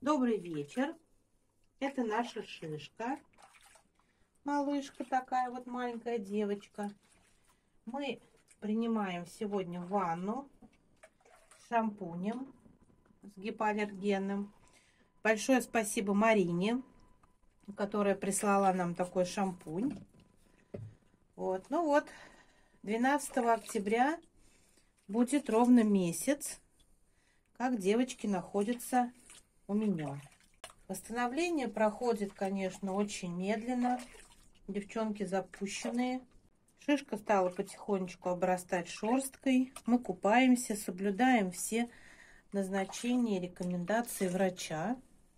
Добрый вечер. Это наша шишка. Малышка такая вот, маленькая девочка. Мы принимаем сегодня ванну с шампунем, с гипоаллергенным. Большое спасибо Марине, которая прислала нам такой шампунь. Вот. Ну вот, 12 октября будет ровно месяц, как девочки находятся у меня. Восстановление проходит, конечно, очень медленно. Девчонки запущенные. Шишка стала потихонечку обрастать шерсткой. Мы купаемся, соблюдаем все назначения и рекомендации врача.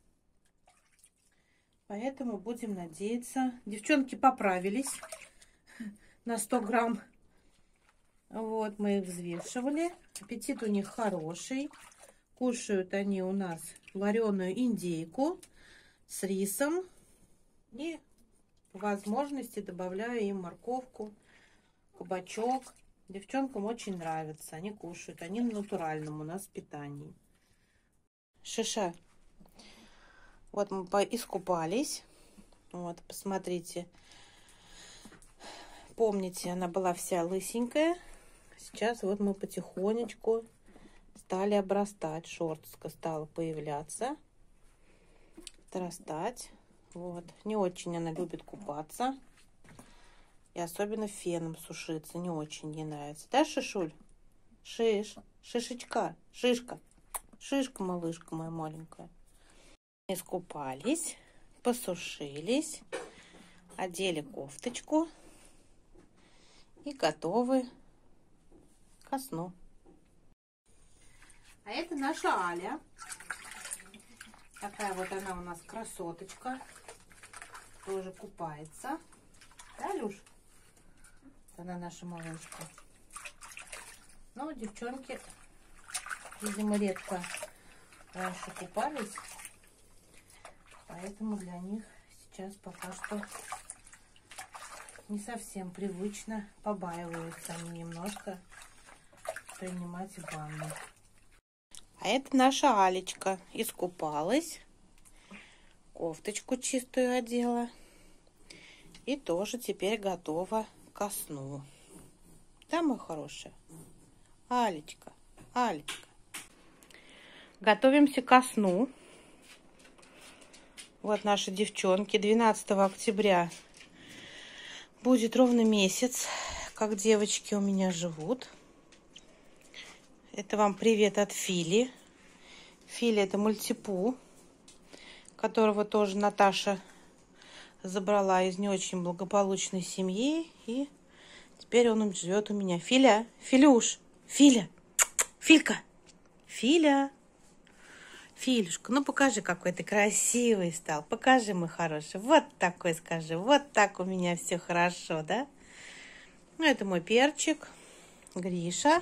Поэтому будем надеяться. Девчонки поправились на 100 грамм. Вот, мы их взвешивали. Аппетит у них хороший. Кушают они у нас вареную индейку с рисом. И по возможности добавляю им морковку, кабачок. Девчонкам очень нравится. Они кушают. Они на натуральном у нас питании. Шиша. Вот мы искупались. Вот, посмотрите. Помните, она была вся лысенькая. Сейчас вот мы потихонечку стали обрастать. Шерстка стала появляться, отрастать. Вот. Не очень она любит купаться. И особенно феном сушиться. Не очень ей нравится. Да, Шишуль? Шишечка, шишка. Шишка, малышка моя маленькая. Искупались, посушились, одели кофточку и готовы ко сну. А это наша Аля. Такая вот она у нас красоточка. Тоже купается. Да, Люш? Она наша малышка. Ну, девчонки, видимо, редко раньше купались. Поэтому для них сейчас пока что не совсем привычно. Побаиваются они немножко принимать ванну. А это наша Алечка. Искупалась. Кофточку чистую одела. И тоже теперь готова ко сну. Да, моя хорошая? Алечка, Алечка. Готовимся ко сну. Вот наши девчонки. 12 октября будет ровно месяц, как девочки у меня живут. Это вам привет от Фили. Фили — это мультипу, которого тоже Наташа забрала из не очень благополучной семьи. И теперь он живет у меня. Филя, Филюш, Филя, Филька, Филя. Филюшка, ну покажи, какой ты красивый стал. Покажи, мой хороший. Вот такой скажи. Вот так у меня все хорошо, да? Ну, это мой перчик, Гриша.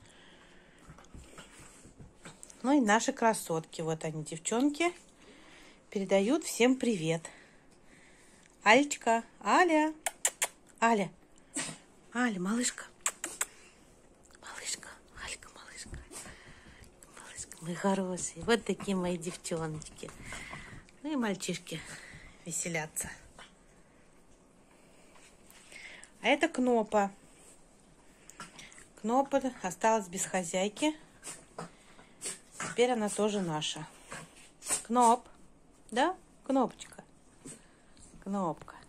Ну и наши красотки. Вот они, девчонки. Передают всем привет. Алечка, Аля, Аля, Аля, малышка. Малышка, Алька, малышка. Малышка, мои хорошие. Вот такие мои девчоночки. Ну и мальчишки веселятся. А это Кнопа. Кнопа осталась без хозяйки. Теперь она тоже наша. Кноп. Да? Кнопочка. Кнопка.